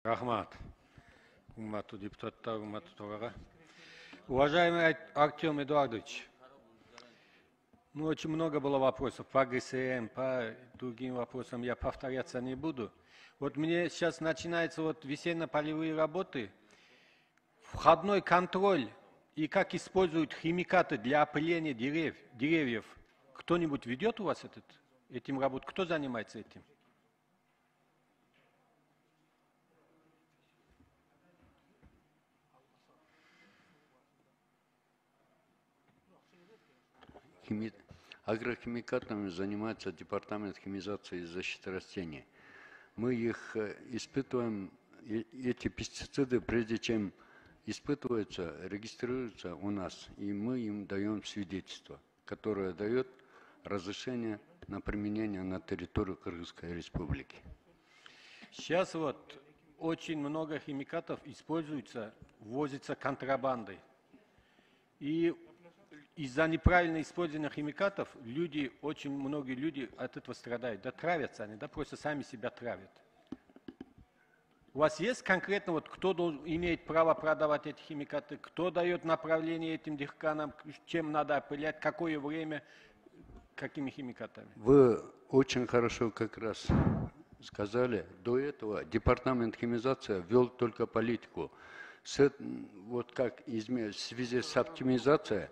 Рахмат. Урматтуу депутаттар, урматтуу товара. Уважаемый Артем Эдуардович, очень много было вопросов по ГСМ, по другим вопросам, я повторяться не буду. Вот мне сейчас начинаются весенне-полевые работы, входной контроль и как используют химикаты для опыления деревьев. Кто-нибудь ведет у вас этим работу? Кто занимается этим? Агрохимикатами занимается департамент химизации и защиты растений. Мы их испытываем, эти пестициды, прежде чем испытываются, регистрируются у нас, и мы им даем свидетельство, которое дает разрешение на применение на территорию Кыргызской республики. Сейчас очень много химикатов используется, ввозится контрабандой. И из-за неправильного использования химикатов очень многие люди от этого страдают. Да травятся они, да просто сами себя травят. У вас есть конкретно, кто имеет право продавать эти химикаты, кто дает направление этим дихканам, чем надо опылять, какое время, какими химикатами? Вы очень хорошо как раз сказали. До этого департамент химизации ввел только политику. В связи с оптимизацией,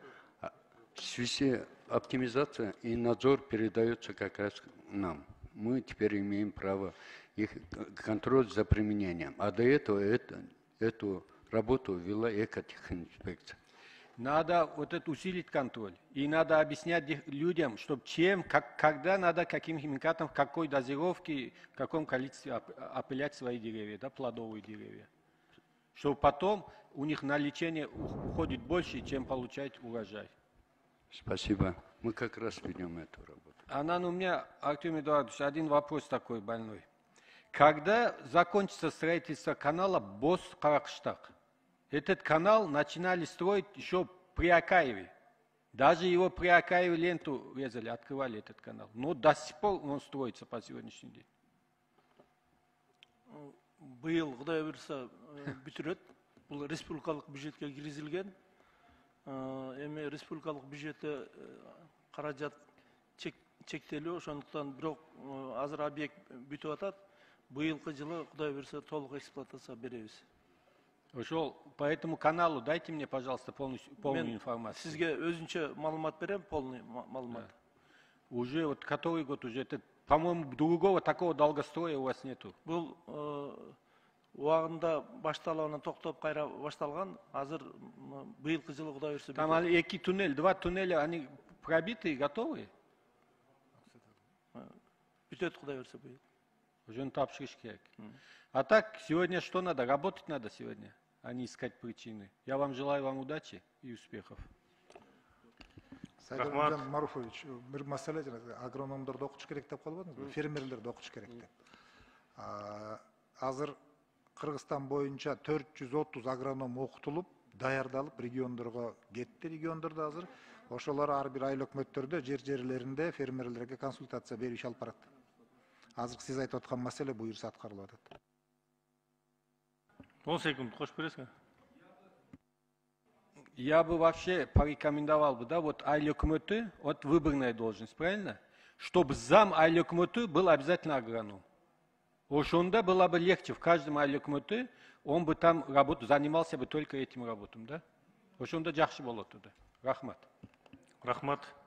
оптимизация и надзор передается как раз нам. Мы теперь имеем право их контроль за применением. А до этого эту работу вела экотехинспекция. Надо усилить контроль. И надо объяснять людям, чтобы когда надо, каким химикатом, в какой дозировке, в каком количестве опылять свои деревья, да, плодовые деревья. Чтобы потом у них на лечение уходит больше, чем получать урожай. Спасибо. Мы как раз ведем эту работу. У меня, Артем Эдуардович, один вопрос такой больной. Когда закончится строительство канала Боз-Каракштак? Этот канал начинали строить еще при Акаеве. Даже его при Акаеве ленту резали, открывали этот канал. Но до сих пор он строится по сегодняшний день. Быйыл Кудай буйруса бүтүрөт. Бул республикалык бюджетке киргизилген. Эми республикалык бюджетте каражат чектелүү, ошондуктан бирок азыр объект бүтүп атат. Быйылкы жылы Кудай буйруса толук эксплуатация беребиз. Ошол по этому каналу дайте мне, пожалуйста, полную информацию. Сизге өзүнчө маалымат берем, полный маалымат. Уже который год уже? По-моему, другого такого долгостроя у вас нету. Бул убагында башталып, анан токтоп кайра башталган. Азыр быйылкы жылы Кудай буйруса. Там два туннеля, они пробиты и готовы? Бүтөт Кудай буйруса быйыл. Уже тапшырыш керек. А так, сегодня что надо? Работать надо сегодня, а не искать причины. Я вам желаю удачи и успехов. Сайдамжан Маруфович, бир маселе агрономдорду окутуш керек деп калбадыңызбы? Фермерлерди окутуш керек деп. Азыр Кыргызстан боюнча 430 агроном окутулуп, даярдалып региондорго кетти. Региондордо азыр ошолор ар бир айыл өкмөттөрдө, жерлеринде фермерлерге консультация берип иш алып барат. Азыр сиз айтып аткан маселе буюрса аткарылып атат. 10 секунд, кош бересиңби? Я бы вообще порекомендовал бы, айыл өкмөтү, выборная должность, правильно? Чтобы зам айыл өкмөтү был обязательно агроном. Ошонда было бы легче в каждом айыл өкмөтү, он бы там занимался бы только этим работом, да? Ошонда жакшы болот. Рахмат. Рахмат.